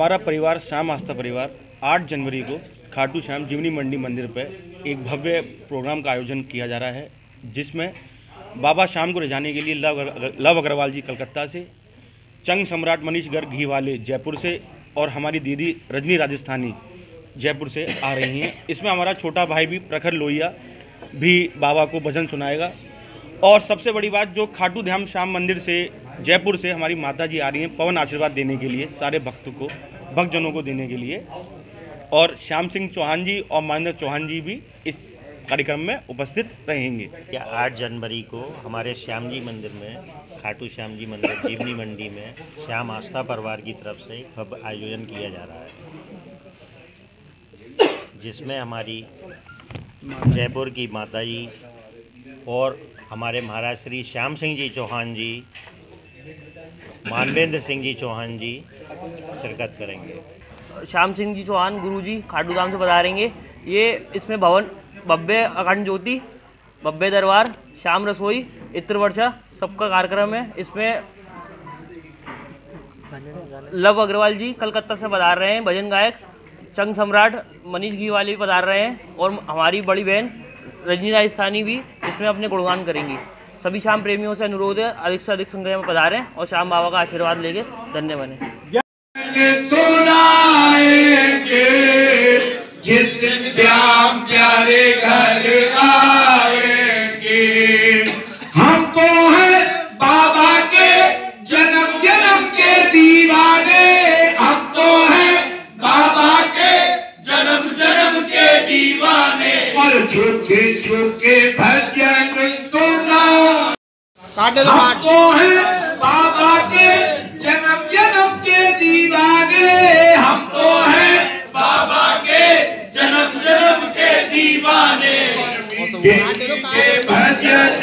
हमारा परिवार श्याम आस्था परिवार 8 जनवरी को खाटू श्याम जीवनी मंडी मंदिर पर एक भव्य प्रोग्राम का आयोजन किया जा रहा है, जिसमें बाबा श्याम को रिझाने के लिए लव अग्रवाल जी कलकत्ता से, चंग सम्राट मनीष गर्ग घी वाले जयपुर से और हमारी दीदी रजनी राजस्थानी जयपुर से आ रही हैं। इसमें हमारा छोटा भाई भी प्रखर लोहिया भी बाबा को भजन सुनाएगा। और सबसे बड़ी बात, जो खाटू धाम श्याम मंदिर से जयपुर से हमारी माता जी आ रही हैं पवन आशीर्वाद देने के लिए, सारे भक्तजनों को देने के लिए। और श्याम सिंह चौहान जी और महेंद्र चौहान जी भी इस कार्यक्रम में उपस्थित रहेंगे। 8 जनवरी को हमारे श्याम जी मंदिर में, खाटू श्याम जी मंदिर जीवनी मंडी में श्याम आस्था परिवार की तरफ से एक आयोजन किया जा रहा है, जिसमें हमारी जयपुर की माता जी और हमारे महाराज श्री श्याम सिंह जी चौहान जी, मानवेंद्र सिंह जी चौहान जी शिरकत करेंगे। श्याम सिंह जी चौहान गुरुजी खाटू धाम से पधारेंगे। ये इसमें भवन भव्य अखंड ज्योति, भव्य दरबार, श्याम रसोई, इत्र वर्षा सबका कार्यक्रम है। इसमें लव अग्रवाल जी कलकत्ता से पधार रहे हैं, भजन गायक। चंग सम्राट मनीष घी वाले भी पधार रहे हैं और हमारी बड़ी बहन रजनी राजस्थानी भी इसमें अपने गुणगान करेंगी। सभी श्याम प्रेमियों से अनुरोध है अधिक से अधिक संख्या में पधारें और श्याम बाबा का आशीर्वाद लेके धन्य बने। जिस दिन श्याम प्यारे घर आएंगे, हमको है बाबा के जन्म जन्म के दीवाने, हमको है बाबा के जन्म जन्म के दीवाने, और झुके झुके भजन सुना, हमको है बाबा के जन्म जन्म के दीवाने, हमको है बाबा के जन्म जन्म के दीवाने, के भजन